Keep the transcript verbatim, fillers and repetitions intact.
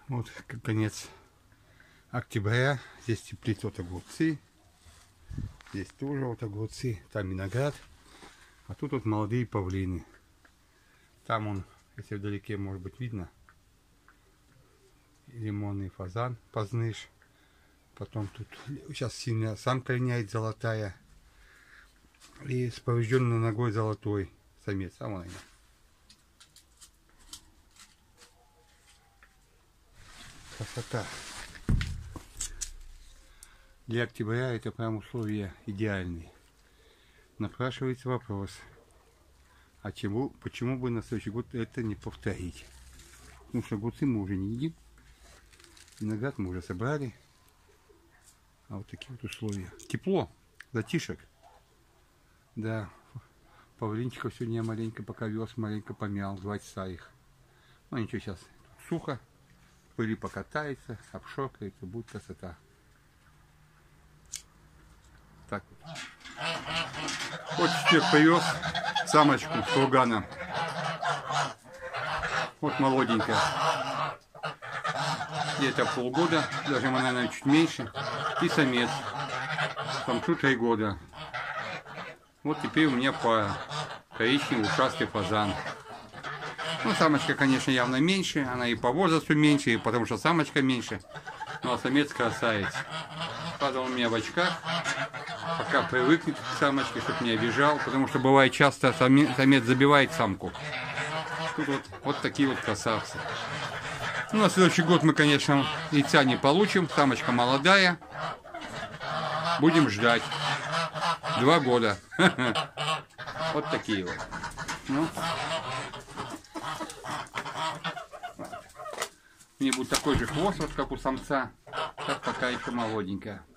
Вот конец октября. Здесь теплит вот огурцы. Здесь тоже вот огурцы. Там виноград. А тут вот молодые павлины. Там он, если вдалеке может быть видно, лимонный фазан, позныш. Потом тут сейчас сильно самка линяет золотая. И с поврежденной ногой золотой самец. А вон они. Красота. Для октября это прям условия идеальные. Напрашивается вопрос, а чему, почему бы на следующий год это не повторить? Потому что огурцы мы уже не едим, виноград мы уже собрали, а вот такие вот условия. Тепло, затишек. Да, павлинчиков сегодня я маленько пока вез, маленько помял, два часа их. Ну ничего, сейчас сухо, пыли покатается, обшокается, будет красота. Так вот. Вот теперь привез самочку с кургана. Вот молоденькая. Где-то полгода, даже она, наверное, чуть меньше. И самец. Самцу три года. Вот теперь у меня пара. Коричневый ушастый фазан. Ну, самочка, конечно, явно меньше. Она и по возрасту меньше, и потому что самочка меньше. Ну, а самец красавец. Правда, он у меня в очках. Пока привыкнет к самочке, чтобы не обижал. Потому что бывает часто самец забивает самку. Тут вот, вот такие вот красавцы. Ну, на следующий год мы, конечно, яйца не получим. Самочка молодая. Будем ждать. Два года. Вот такие вот. Ну. У нее будет такой же хвост, вот как у самца. Сейчас пока еще молоденькая.